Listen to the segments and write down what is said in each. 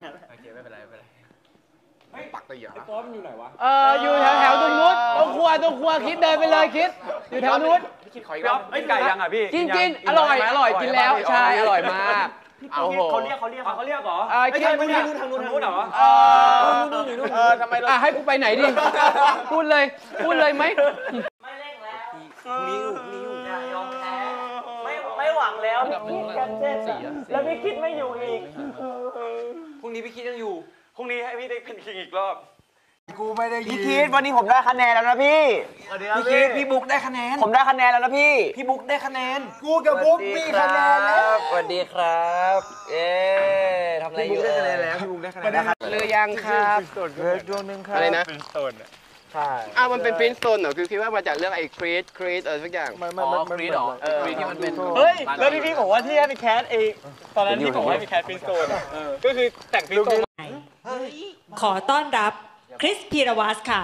โอเคไม่เป็นไรไม่เป็นไรปักตะหยาป๊อปอยู่ไหนวะอยู่แถวตรงนู้นตรงครัวคิดเดินไปเลยคิดอยู่แถวนู้นคิดขออีกรอบกินไก่ยังอ่ะพี่กินอร่อยกินแล้วใช่อร่อยมากเขาเรียกเหรอไม่ใช่ทางนู้นเหรอทำไมเราให้กูไปไหนดิพูดเลยไหมไม่เร่งแล้วพรุ่งนี้อยู่อย่ายอมแพ้ไม่หวังแล้วพี่คิดกันเช่นแล้วพี่คิดไม่อยู่อีกพรุ่งนี้พี่คิดยังอยู่พรุ่งนี้ให้พี่ได้เป็นคิงอีกรอบกูไม่ได้ยินพี่คิดวันนี้ผมได้คะแนนแล้วนะพี่พี่คิดพี่บุ๊กได้คะแนนผมได้คะแนนแล้วนะพี่บุ๊กได้คะแนนกูกับบุ๊กมีคะแนนแล้วสวัสดีครับทำอะไรอยู่ได้คะแนนแล้วพี่บุ๊กได้คะแนนเลยยังครับดวงนึงครับอะไรนะเป็นสโตนใช่มันเป็นปรินซ์สโตนเหรอคือคิดว่ามาจากเรื่องไอ้ครีดอะไรสักอย่างครีดหรอครีดที่มันเป็นเฮ้ยแล้วพี่บอกว่าที่ให้ไปแคสเองตอนนั้นพี่บอกว่าให้ไปแคสปรินซ์สโตนก็คือแต่งปรินซ์สโตนขอต้อนรับคริสพีรวัสค่ะ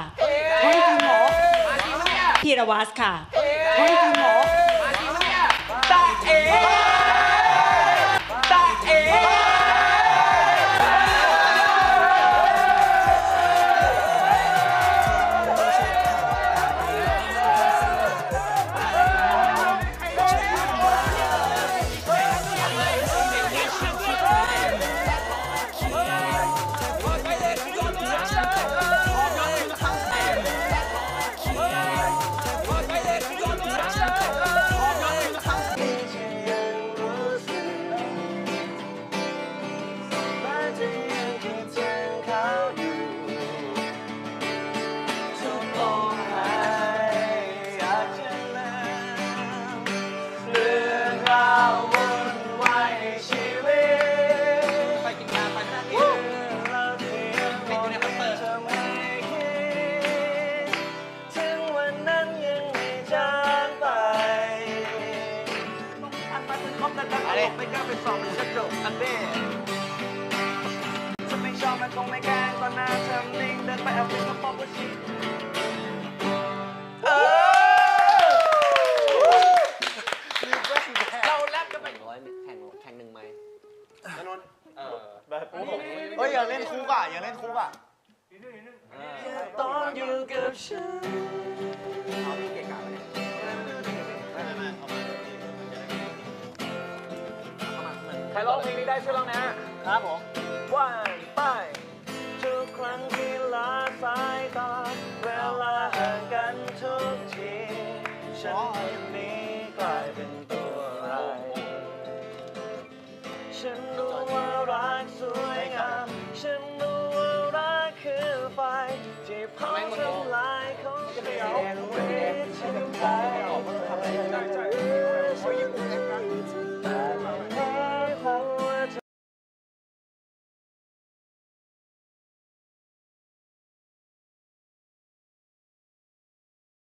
พีรวัสค่ะตาเอ๋ไม่กล้าเป็นสองมันจะจบอันเบ้ฉันไม่ชอบมันคงไม่แกล้งตอนหน้าเธอนิ่งเดินไปเอาเป็นกระป๋องชิเราแลบกันไปแข่งหนึ่งไหมนนท์แบบอย่าเล่นคุกอย่าเล่นคุกต้องอยู่กับฉันเอาพี่เก่งกาไปเนี่ยใครร้องเพลงนี้ได้ช่วยร้องนะครับผมว่าไปทุกครั้งที่ลาสายตาเวลาห่างกันทุกทีฉันคนนี้กลายเป็นตัวร้ายฉันรู้ว่ารักสวยงามฉัน